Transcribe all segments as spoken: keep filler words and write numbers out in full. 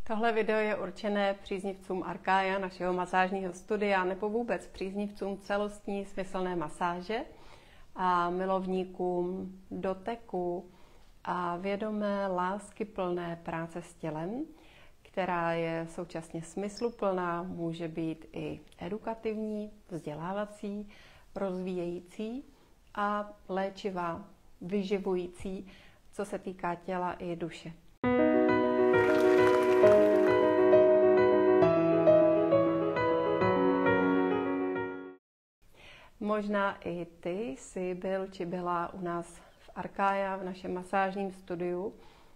Tohle video je určené příznivcům Arkája, našeho masážního studia, nebo vůbec příznivcům celostní smyslné masáže a milovníkům doteku a vědomé láskyplné práce s tělem, která je současně smysluplná, může být i edukativní, vzdělávací, rozvíjející a léčivá, vyživující, co se týká těla i duše. Možná i ty jsi byl či byla u nás v Arkája, v našem masážním studiu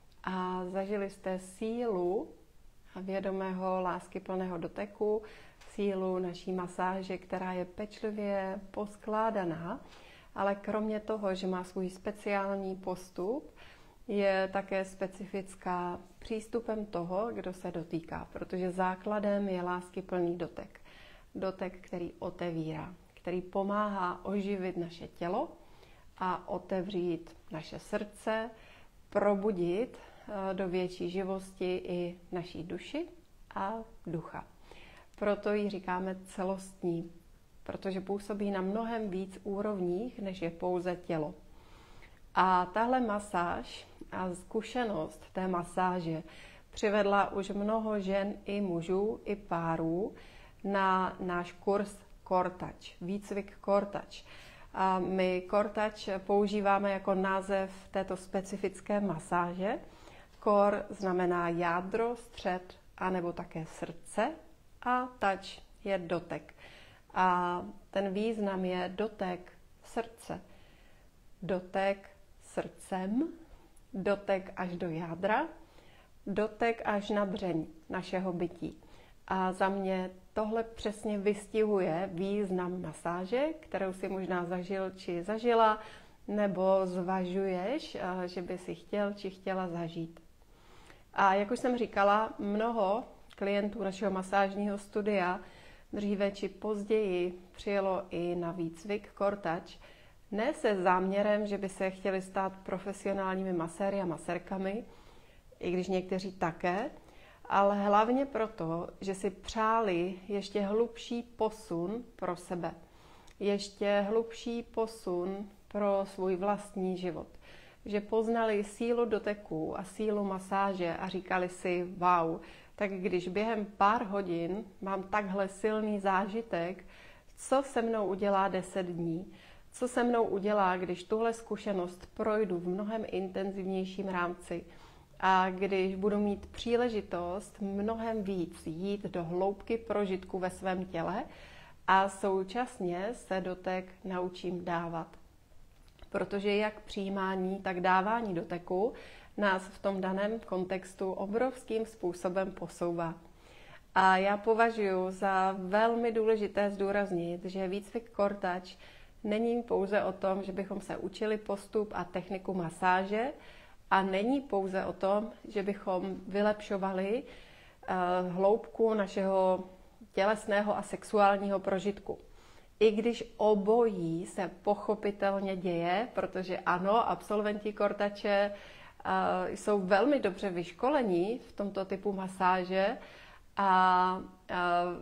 a zažili jste sílu vědomého láskyplného doteku, sílu naší masáže, která je pečlivě poskládaná, ale kromě toho, že má svůj speciální postup, je také specifická přístupem toho, kdo se dotýká, protože základem je láskyplný dotek. Dotek, který otevírá, který pomáhá oživit naše tělo a otevřít naše srdce, probudit do větší živosti i naší duši a ducha. Proto ji říkáme celostní, protože působí na mnohem víc úrovních, než je pouze tělo. A tahle masáž a zkušenost té masáže přivedla už mnoho žen i mužů, i párů na náš kurz Core Touch, výcvik Core Touch. A my Core Touch používáme jako název této specifické masáže. Core znamená jádro, střed, anebo také srdce a touch je dotek. A ten význam je dotek srdce. Dotek srdcem, dotek až do jádra, dotek až na dřeň našeho bytí. A za mě tohle přesně vystihuje význam masáže, kterou si možná zažil či zažila, nebo zvažuješ, že by si chtěl či chtěla zažít. A jak už jsem říkala, mnoho klientů našeho masážního studia dříve či později přijelo i na výcvik Core Touch, ne se záměrem, že by se chtěli stát profesionálními maséry a masérkami, i když někteří také, ale hlavně proto, že si přáli ještě hlubší posun pro sebe. Ještě hlubší posun pro svůj vlastní život. Že poznali sílu doteků a sílu masáže a říkali si, wow, tak když během pár hodin mám takhle silný zážitek, co se mnou udělá deset dní? Co se mnou udělá, když tuhle zkušenost projdu v mnohem intenzivnějším rámci a když budu mít příležitost mnohem víc jít do hloubky prožitku ve svém těle a současně se dotek naučím dávat. Protože jak přijímání, tak dávání doteku nás v tom daném kontextu obrovským způsobem posouvá. A já považuji za velmi důležité zdůraznit, že výcvik Core Touch není pouze o tom, že bychom se učili postup a techniku masáže a není pouze o tom, že bychom vylepšovali uh, hloubku našeho tělesného a sexuálního prožitku. I když obojí se pochopitelně děje, protože ano, absolventi Core Touche uh, jsou velmi dobře vyškolení v tomto typu masáže a uh,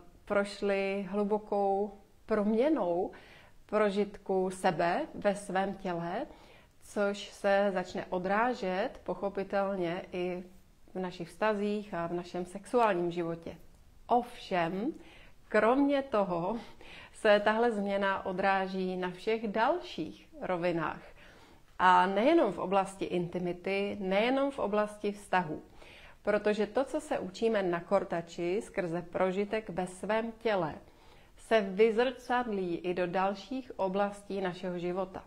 prošli hlubokou proměnou prožitku sebe ve svém těle, což se začne odrážet pochopitelně i v našich vztazích a v našem sexuálním životě. Ovšem, kromě toho se tahle změna odráží na všech dalších rovinách. A nejenom v oblasti intimity, nejenom v oblasti vztahů. Protože to, co se učíme na Core Touchi skrze prožitek ve svém těle, se vyzrcadlí i do dalších oblastí našeho života.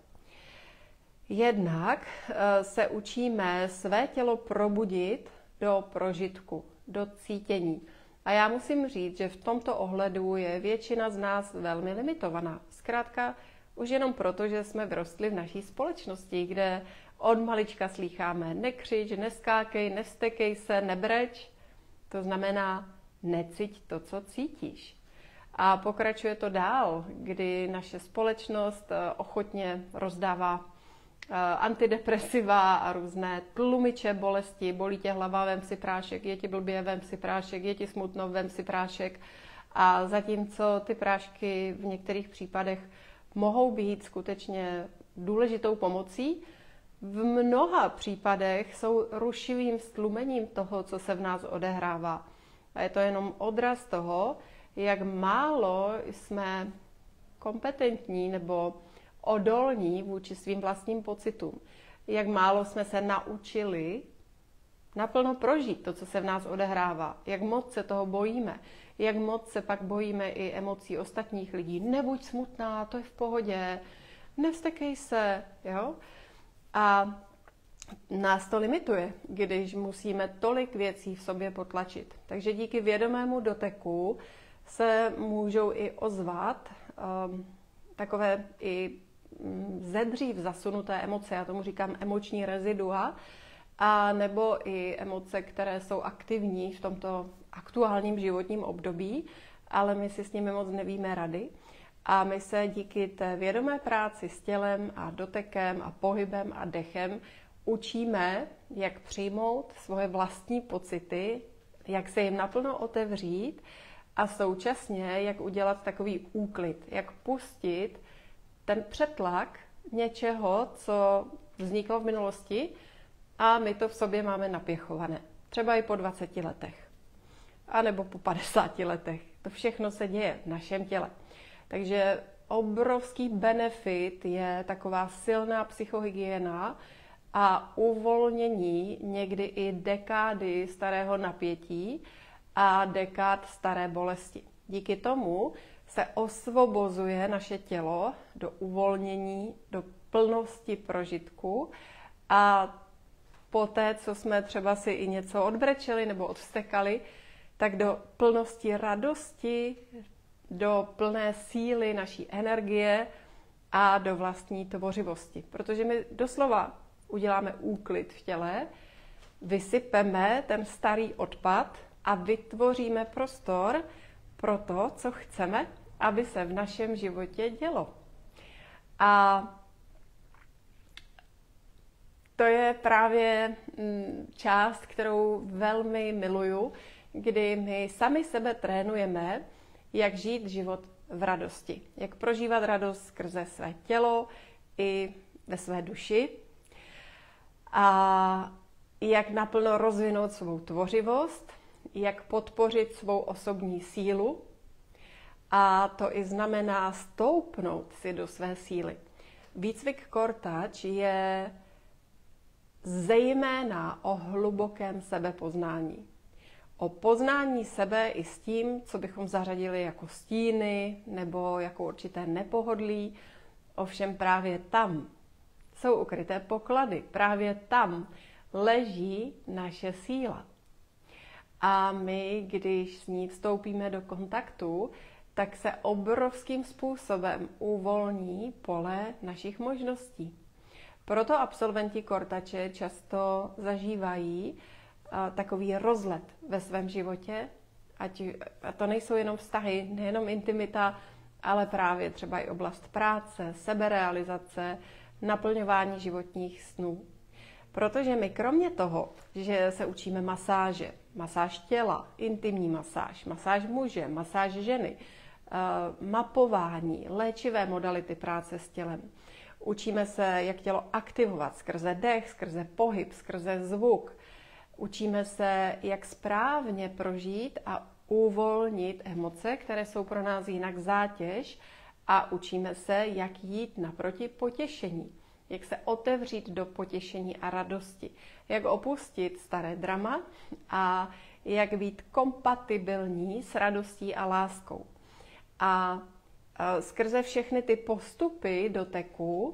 Jednak se učíme své tělo probudit do prožitku, do cítění. A já musím říct, že v tomto ohledu je většina z nás velmi limitovaná. Zkrátka už jenom proto, že jsme vyrostli v naší společnosti, kde od malička slýcháme nekřič, neskákej, nevstekej se, nebreč. To znamená neciť to, co cítíš. A pokračuje to dál, kdy naše společnost ochotně rozdává antidepresiva a různé tlumiče bolesti, bolí tě hlava, vem si prášek, je ti blbě, vem si prášek, je ti smutno, vem si prášek. A zatímco ty prášky v některých případech mohou být skutečně důležitou pomocí, v mnoha případech jsou rušivým stlumením toho, co se v nás odehrává. A je to jenom odraz toho, jak málo jsme kompetentní nebo odolní vůči svým vlastním pocitům. Jak málo jsme se naučili naplno prožít to, co se v nás odehrává. Jak moc se toho bojíme. Jak moc se pak bojíme i emocí ostatních lidí. Nebuď smutná, to je v pohodě. Nevstekej se. Jo? A nás to limituje, když musíme tolik věcí v sobě potlačit. Takže díky vědomému doteku se můžou i ozvat um, takové i ze dřív zasunuté emoce, já tomu říkám emoční rezidua, a nebo i emoce, které jsou aktivní v tomto aktuálním životním období, ale my si s nimi moc nevíme rady. A my se díky té vědomé práci s tělem a dotekem a pohybem a dechem učíme, jak přijmout svoje vlastní pocity, jak se jim naplno otevřít a současně jak udělat takový úklid, jak pustit ten přetlak něčeho, co vzniklo v minulosti a my to v sobě máme napěchované. Třeba i po dvaceti letech. A nebo po padesáti letech. To všechno se děje v našem těle. Takže obrovský benefit je taková silná psychohygiena a uvolnění někdy i dekády starého napětí a dekád staré bolesti. Díky tomu se osvobozuje naše tělo do uvolnění, do plnosti prožitku a poté, co jsme třeba si i něco odbrečeli nebo odvstekali, tak do plnosti radosti, do plné síly naší energie a do vlastní tvořivosti. Protože my doslova uděláme úklid v těle, vysypeme ten starý odpad a vytvoříme prostor pro to, co chceme, aby se v našem životě dělo. A to je právě část, kterou velmi miluju, kdy my sami sebe trénujeme, jak žít život v radosti. Jak prožívat radost skrze své tělo i ve své duši. A jak naplno rozvinout svou tvořivost, jak podpořit svou osobní sílu. A to i znamená stoupnout si do své síly. Výcvik Core Touch je zejména o hlubokém sebepoznání. O poznání sebe i s tím, co bychom zařadili jako stíny nebo jako určité nepohodlí. Ovšem právě tam jsou ukryté poklady. Právě tam leží naše síla. A my, když s ní vstoupíme do kontaktu, tak se obrovským způsobem uvolní pole našich možností. Proto absolventi Core Touche často zažívají takový rozlet ve svém životě. Ať, a to nejsou jenom vztahy, nejenom intimita, ale právě třeba i oblast práce, seberealizace, naplňování životních snů. Protože my kromě toho, že se učíme masáže, masáž těla, intimní masáž, masáž muže, masáž ženy, mapování, léčivé modality práce s tělem. Učíme se, jak tělo aktivovat skrze dech, skrze pohyb, skrze zvuk. Učíme se, jak správně prožít a uvolnit emoce, které jsou pro nás jinak zátěž, a učíme se, jak jít naproti potěšení. Jak se otevřít do potěšení a radosti. Jak opustit staré drama a jak být kompatibilní s radostí a láskou. A skrze všechny ty postupy doteku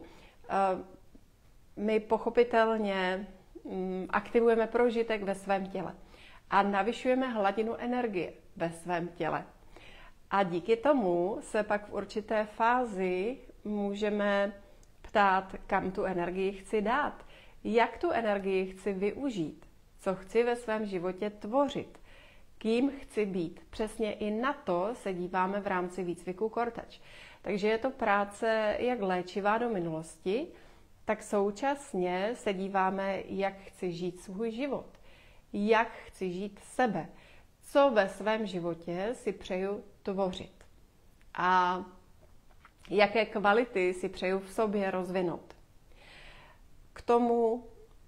my pochopitelně aktivujeme prožitek ve svém těle a navyšujeme hladinu energie ve svém těle. A díky tomu se pak v určité fázi můžeme ptát, kam tu energii chci dát, jak tu energii chci využít, co chci ve svém životě tvořit, kým chci být. Přesně i na to se díváme v rámci výcviku Core Touch. Takže je to práce jak léčivá do minulosti, tak současně se díváme, jak chci žít svůj život, jak chci žít sebe, co ve svém životě si přeju tvořit a jaké kvality si přeju v sobě rozvinout. K tomu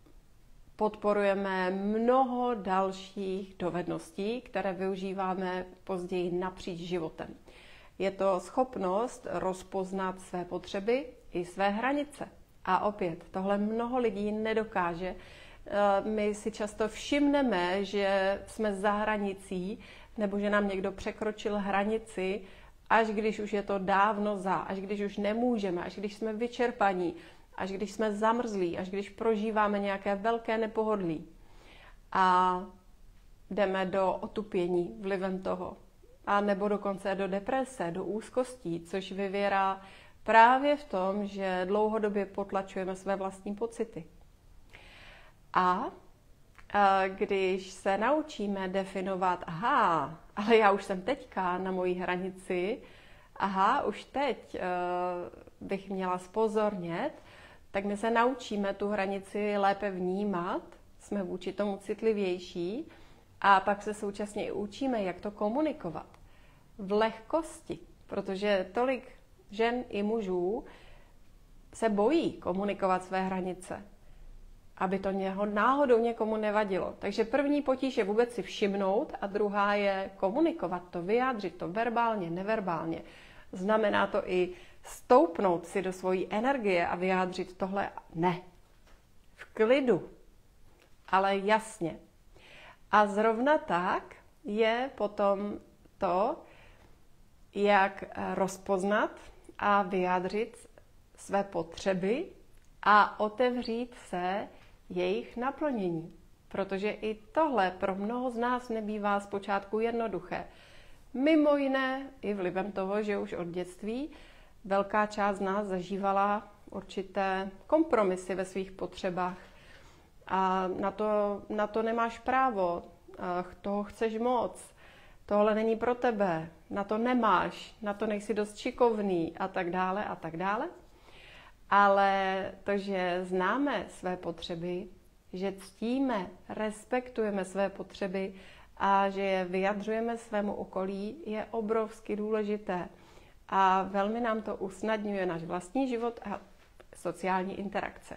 podporujeme mnoho dalších dovedností, které využíváme později napříč životem. Je to schopnost rozpoznat své potřeby i své hranice. A opět, tohle mnoho lidí nedokáže. My si často všimneme, že jsme za hranicí, nebo že nám někdo překročil hranici, až když už je to dávno za, až když už nemůžeme, až když jsme vyčerpaní, až když jsme zamrzlí, až když prožíváme nějaké velké nepohodlí. A jdeme do otupění vlivem toho. A nebo dokonce do deprese, do úzkostí, což vyvěrá právě v tom, že dlouhodobě potlačujeme své vlastní pocity. A když se naučíme definovat, aha, ale já už jsem teďka na mojí hranici, aha, už teď uh, bych měla zpozornět, tak my se naučíme tu hranici lépe vnímat, jsme vůči tomu citlivější a pak se současně i učíme, jak to komunikovat v lehkosti, protože tolik žen i mužů se bojí komunikovat své hranice, aby to něho náhodou někomu nevadilo. Takže první potíž je vůbec si všimnout a druhá je komunikovat to, vyjádřit to verbálně, neverbálně. Znamená to i stoupnout si do svojí energie a vyjádřit tohle ne. V klidu, ale jasně. A zrovna tak je potom to, jak rozpoznat a vyjádřit své potřeby a otevřít se jejich naplnění. Protože i tohle pro mnoho z nás nebývá zpočátku jednoduché. Mimo jiné i vlivem toho, že už od dětství velká část z nás zažívala určité kompromisy ve svých potřebách. A na to, na to nemáš právo, toho chceš moc, tohle není pro tebe, na to nemáš, na to nejsi dost šikovný a tak dále a tak dále. Ale to, že známe své potřeby, že ctíme, respektujeme své potřeby a že je vyjadřujeme svému okolí, je obrovsky důležité. A velmi nám to usnadňuje náš vlastní život a sociální interakce.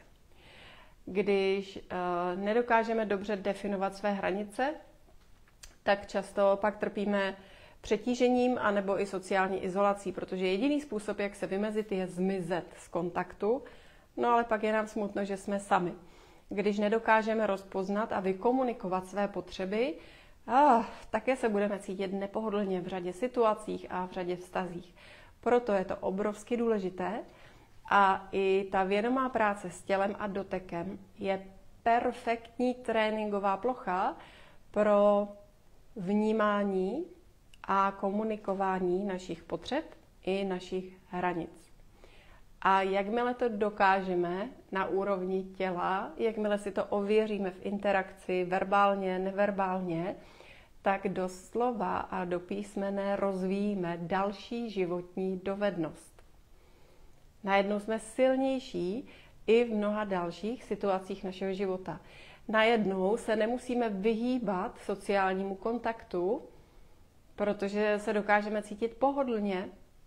Když uh, nedokážeme dobře definovat své hranice, tak často pak trpíme přetížením anebo i sociální izolací, protože jediný způsob, jak se vymezit, je zmizet z kontaktu, no ale pak je nám smutno, že jsme sami. Když nedokážeme rozpoznat a vykomunikovat své potřeby, ah, také se budeme cítit nepohodlně v řadě situacích a v řadě vztazích. Proto je to obrovsky důležité a i ta vědomá práce s tělem a dotekem je perfektní tréninková plocha pro vnímání a komunikování našich potřeb i našich hranic. A jakmile to dokážeme na úrovni těla, jakmile si to ověříme v interakci verbálně, neverbálně, tak doslova a do písmene rozvíjíme další životní dovednost. Najednou jsme silnější i v mnoha dalších situacích našeho života. Najednou se nemusíme vyhýbat sociálnímu kontaktu, protože se dokážeme cítit pohodlně,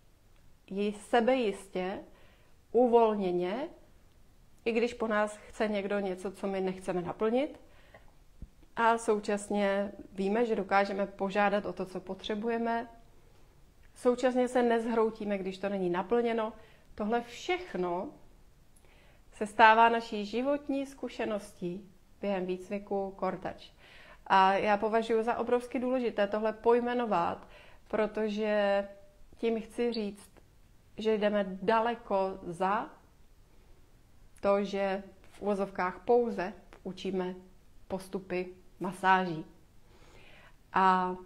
sebejistě, uvolněně, i když po nás chce někdo něco, co my nechceme naplnit. A současně víme, že dokážeme požádat o to, co potřebujeme. Současně se nezhroutíme, když to není naplněno. Tohle všechno se stává naší životní zkušeností během výcviku Core Touch. A já považuji za obrovsky důležité tohle pojmenovat, protože tím chci říct, že jdeme daleko za to, že v uvozovkách pouze učíme postupy masáží. A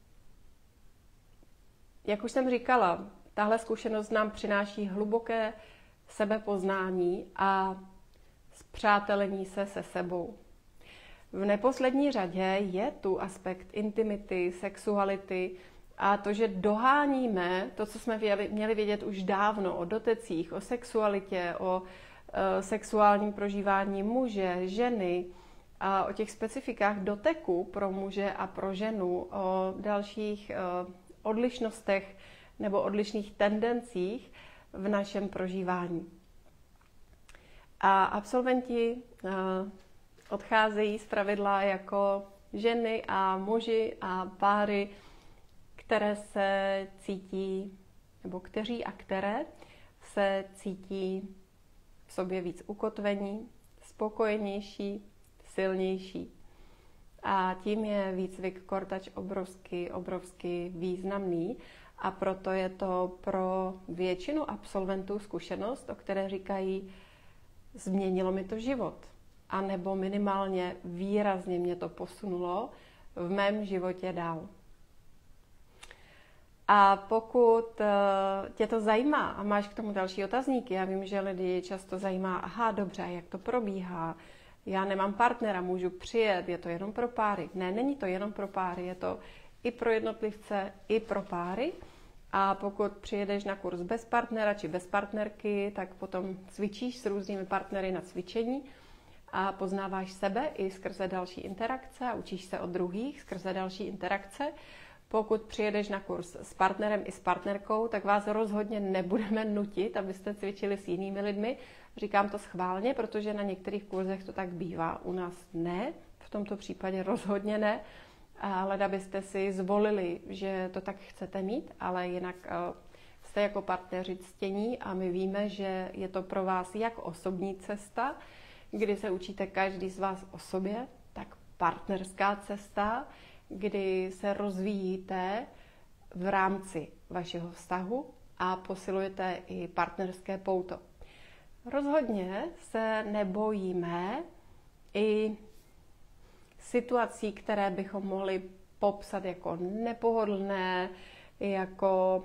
jak už jsem říkala, tahle zkušenost nám přináší hluboké sebepoznání a spřátelení se se sebou. V neposlední řadě je tu aspekt intimity, sexuality a to, že doháníme to, co jsme měli vědět už dávno o dotecích, o sexualitě, o sexuálním prožívání muže, ženy, a o těch specifikách doteku pro muže a pro ženu, o dalších odlišnostech nebo odlišných tendencích v našem prožívání. A absolventi odcházejí zpravidla jako ženy a muži a páry, které se cítí, nebo kteří a které se cítí v sobě víc ukotvení, spokojenější, silnější. A tím je výcvik Core Touch obrovsky, obrovsky významný a proto je to pro většinu absolventů zkušenost, o které říkají, změnilo mi to život. A nebo minimálně výrazně mě to posunulo v mém životě dál. A pokud tě to zajímá a máš k tomu další otazníky, já vím, že lidi často zajímá, aha, dobře, jak to probíhá, já nemám partnera, můžu přijet, je to jenom pro páry. Ne, není to jenom pro páry, je to i pro jednotlivce, i pro páry. A pokud přijedeš na kurz bez partnera či bez partnerky, tak potom cvičíš s různými partnery na cvičení a poznáváš sebe i skrze další interakce a učíš se od druhých skrze další interakce. Pokud přijedeš na kurz s partnerem i s partnerkou, tak vás rozhodně nebudeme nutit, abyste cvičili s jinými lidmi. Říkám to schválně, protože na některých kurzech to tak bývá, u nás ne, v tomto případě rozhodně ne, ale abyste si zvolili, že to tak chcete mít, ale jinak jste jako partneři ctění a my víme, že je to pro vás jak osobní cesta, kdy se učíte každý z vás o sobě, tak partnerská cesta, kdy se rozvíjíte v rámci vašeho vztahu a posilujete i partnerské pouto. Rozhodně se nebojíme i situací, které bychom mohli popsat jako nepohodlné, jako,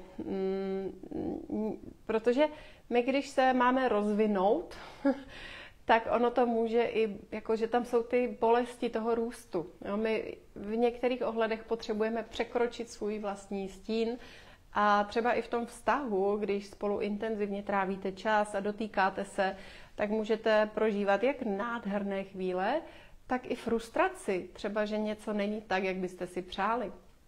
mm, protože my, když se máme rozvinout, tak ono to může i, jako že tam jsou ty bolesti toho růstu. Jo, my v některých ohledech potřebujeme překročit svůj vlastní stín a třeba i v tom vztahu, když spolu intenzivně trávíte čas a dotýkáte se, tak můžete prožívat jak nádherné chvíle, tak i frustraci, třeba, že něco není tak, jak byste si přáli.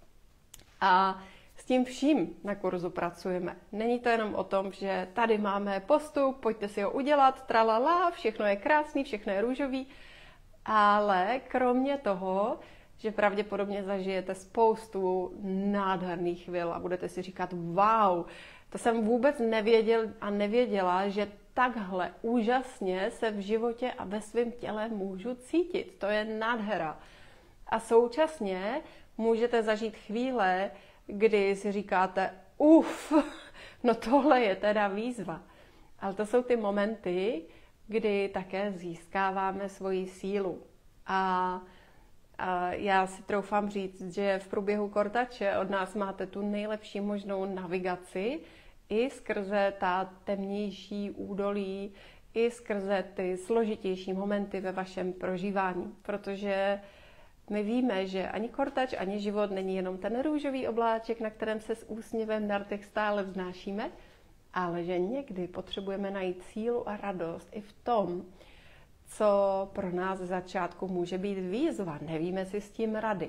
A s tím vším na kurzu pracujeme. Není to jenom o tom, že tady máme postup, pojďte si ho udělat, tralala, všechno je krásný, všechno je růžový, ale kromě toho, že pravděpodobně zažijete spoustu nádherných chvil a budete si říkat, wow, to jsem vůbec nevěděl a nevěděla, že takhle úžasně se v životě a ve svém těle můžu cítit. To je nádhera. A současně můžete zažít chvíle, kdy si říkáte, uf, no tohle je teda výzva. Ale to jsou ty momenty, kdy také získáváme svoji sílu. A, a já si troufám říct, že v průběhu Core Touche od nás máte tu nejlepší možnou navigaci i skrze ta temnější údolí, i skrze ty složitější momenty ve vašem prožívání. Protože my víme, že ani Core Touch, ani život není jenom ten růžový obláček, na kterém se s úsměvem na rtech stále vznášíme, ale že někdy potřebujeme najít sílu a radost i v tom, co pro nás v začátku může být výzva. Nevíme si s tím rady.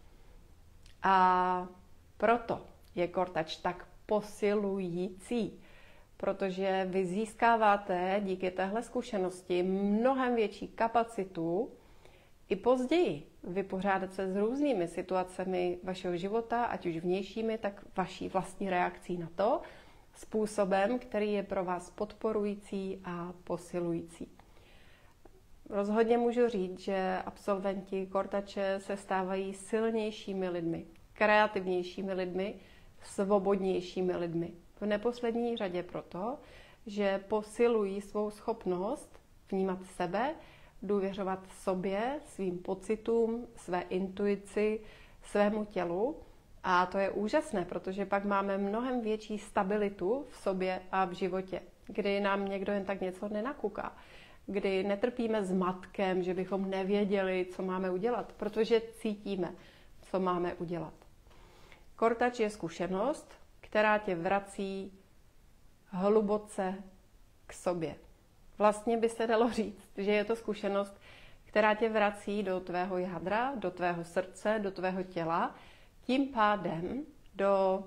A proto je Core Touch tak posilující, protože vy získáváte díky téhle zkušenosti mnohem větší kapacitu i později vypořádat se s různými situacemi vašeho života, ať už vnějšími, tak vaší vlastní reakcí na to, způsobem, který je pro vás podporující a posilující. Rozhodně můžu říct, že absolventi Core Touche se stávají silnějšími lidmi, kreativnějšími lidmi, svobodnějšími lidmi. V neposlední řadě proto, že posilují svou schopnost vnímat sebe, důvěřovat sobě, svým pocitům, své intuici, svému tělu. A to je úžasné, protože pak máme mnohem větší stabilitu v sobě a v životě, kdy nám někdo jen tak něco nenakuká, kdy netrpíme zmatkem, že bychom nevěděli, co máme udělat, protože cítíme, co máme udělat. Core Touch je zkušenost, která tě vrací hluboce k sobě. Vlastně by se dalo říct, že je to zkušenost, která tě vrací do tvého jádra, do tvého srdce, do tvého těla, tím pádem do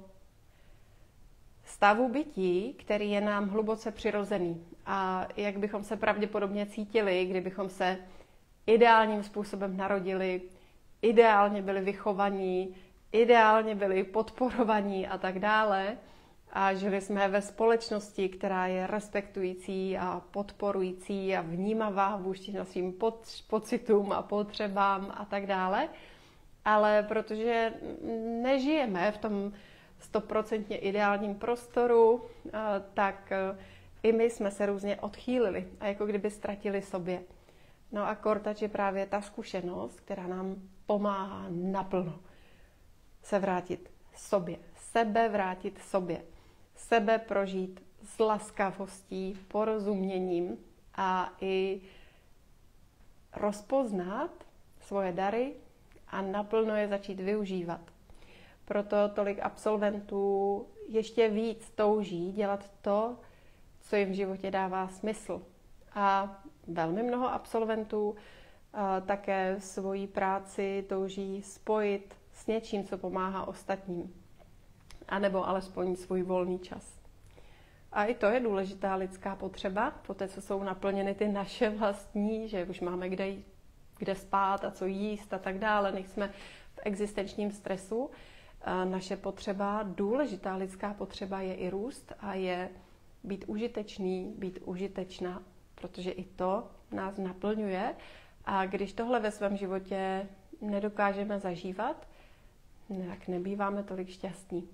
stavu bytí, který je nám hluboce přirozený. A jak bychom se pravděpodobně cítili, kdybychom se ideálním způsobem narodili, ideálně byli vychovaní, ideálně byli podporovaní a tak dále. A žili jsme ve společnosti, která je respektující a podporující a vnímavá vůči svým pocitům a potřebám a tak dále. Ale protože nežijeme v tom stoprocentně ideálním prostoru, tak i my jsme se různě odchýlili a jako kdyby ztratili sobě. No a Core Touch je právě ta zkušenost, která nám pomáhá naplno se vrátit sobě, sebe vrátit sobě, sebe prožít s laskavostí, porozuměním a i rozpoznat svoje dary a naplno je začít využívat. Proto tolik absolventů ještě víc touží dělat to, co jim v životě dává smysl. A velmi mnoho absolventů také svoji práci touží spojit s něčím, co pomáhá ostatním. A nebo alespoň svůj volný čas. A i to je důležitá lidská potřeba, poté co jsou naplněny ty naše vlastní, že už máme kde, jít, kde spát a co jíst a tak dále, nejsme v existenčním stresu. Naše potřeba, důležitá lidská potřeba je i růst a je být užitečný, být užitečná, protože i to nás naplňuje. A když tohle ve svém životě nedokážeme zažívat, tak nebýváme tolik šťastní.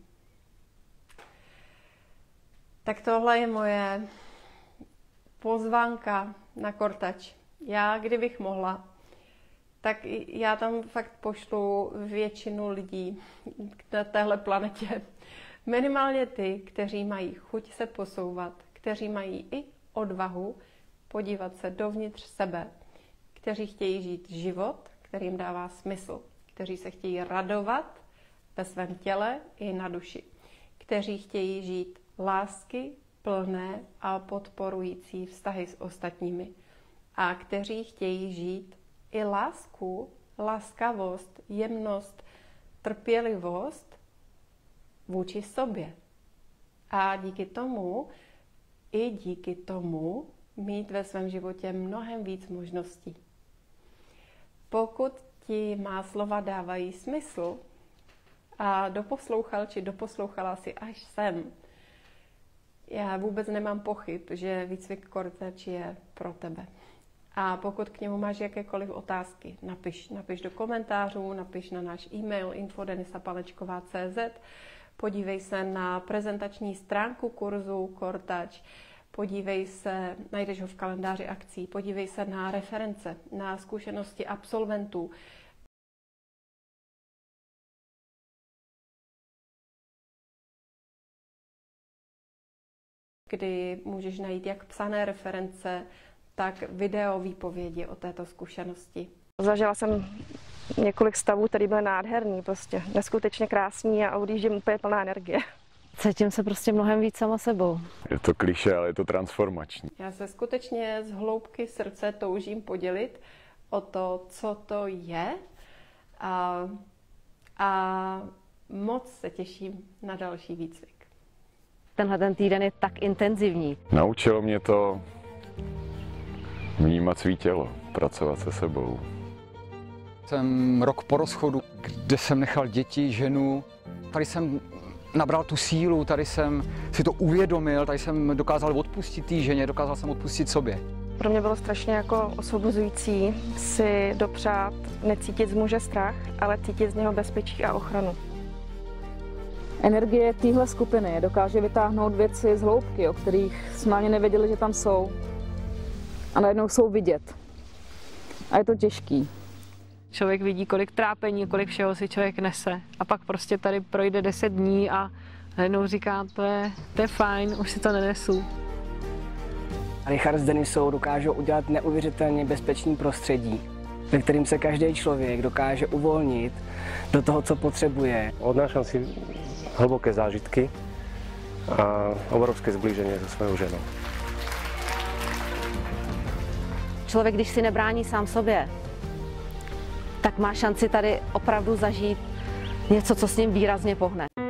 Tak tohle je moje pozvánka na Core Touch. Já, kdybych mohla, tak já tam fakt pošlu většinu lidí na téhle planetě. Minimálně ty, kteří mají chuť se posouvat, kteří mají i odvahu podívat se dovnitř sebe, kteří chtějí žít život, kterým dává smysl, kteří se chtějí radovat ve svém těle i na duši, kteří chtějí žít lásky plné a podporující vztahy s ostatními a kteří chtějí žít i lásku, laskavost, jemnost, trpělivost vůči sobě. A díky tomu, i díky tomu, mít ve svém životě mnohem víc možností. Pokud ti má slova dávají smysl a doposlouchal či doposlouchala si až sem, já vůbec nemám pochyb, že výcvik Core Touch je pro tebe. A pokud k němu máš jakékoliv otázky, napiš, napiš do komentářů, napiš na náš e-mail info denisa palečková tečka cé zet, podívej se na prezentační stránku kurzu Core Touch, podívej se, najdeš ho v kalendáři akcí, podívej se na reference, na zkušenosti absolventů. Kdy můžeš najít jak psané reference, tak video výpovědi o této zkušenosti. Zažila jsem několik stavů, které byly nádherný, prostě neskutečně krásný a odjíždím úplně plná energie. Cítím se prostě mnohem víc sama sebou. Je to klišé, ale je to transformační. Já se skutečně z hloubky srdce toužím podělit o to, co to je a, a moc se těším na další výcvik. Tenhle ten týden je tak intenzivní. Naučilo mě to vnímat svý tělo, pracovat se sebou. Jsem rok po rozchodu, kde jsem nechal děti, ženu. Tady jsem nabral tu sílu, tady jsem si to uvědomil, tady jsem dokázal odpustit té ženě, dokázal jsem odpustit sobě. Pro mě bylo strašně jako osvobozující si dopřát necítit z muže strach, ale cítit z něho bezpečí a ochranu. Energie téhle skupiny dokáže vytáhnout věci z hloubky, o kterých jsme ani nevěděli, že tam jsou. A najednou jsou vidět. A je to těžký. Člověk vidí, kolik trápení, kolik všeho si člověk nese. A pak prostě tady projde deset dní a najednou říká, to je, to je fajn, už si to nenesu. Richard s Denisou dokážou udělat neuvěřitelně bezpečný prostředí, ve kterým se každý člověk dokáže uvolnit do toho, co potřebuje. Odnášam si hlboké zážitky a obrovské zblíženie so svojou ženou. člověk, když si nebrání sám sobě, tak má šanci tady opravdu zažít něco, co s ním výrazně pohne.